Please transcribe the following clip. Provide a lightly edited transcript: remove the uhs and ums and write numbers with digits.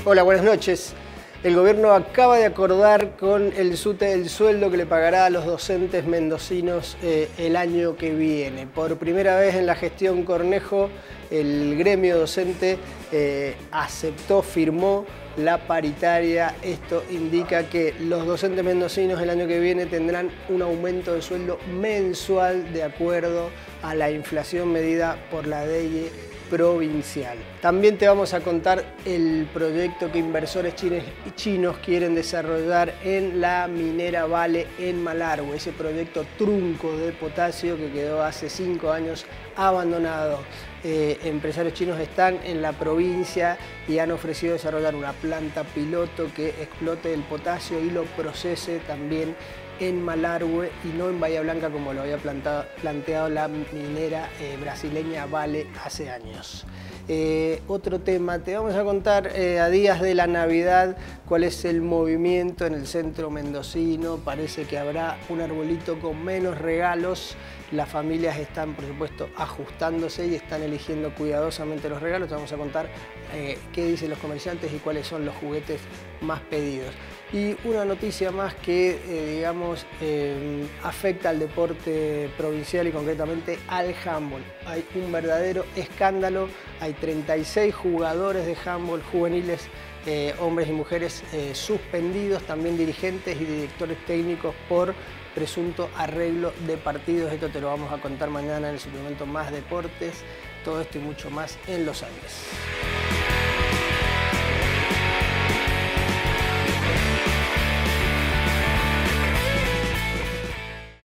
Hola, buenas noches. El gobierno acaba de acordar con el SUTE el sueldo que le pagará a los docentes mendocinos el año que viene. Por primera vez en la gestión Cornejo, el gremio docente aceptó, firmó la paritaria. Esto indica que los docentes mendocinos el año que viene tendrán un aumento de sueldo mensual de acuerdo a la inflación medida por la DEIE provincial. También te vamos a contar el proyecto que inversores chinos quieren desarrollar en la minera Vale en Malargüe, ese proyecto trunco de potasio que quedó hace 5 años abandonado. Empresarios chinos están en la provincia y han ofrecido desarrollar una planta piloto que explote el potasio y lo procese también en Malargüe y no en Bahía Blanca como lo había planteado la minera brasileña Vale hace años. Otro tema, te vamos a contar a días de la Navidad cuál es el movimiento en el centro mendocino. Parece que habrá un arbolito con menos regalos. Las familias están, por supuesto, ajustándose y están eligiendo cuidadosamente los regalos. Te vamos a contar qué dicen los comerciantes y cuáles son los juguetes más pedidos. Y una noticia más que, digamos, afecta al deporte provincial y concretamente al handball. Hay un verdadero escándalo, hay 36 jugadores de handball juveniles, hombres y mujeres suspendidos, también dirigentes y directores técnicos por presunto arreglo de partidos. Esto te lo vamos a contar mañana en el suplemento Más Deportes. Todo esto y mucho más en Los Andes.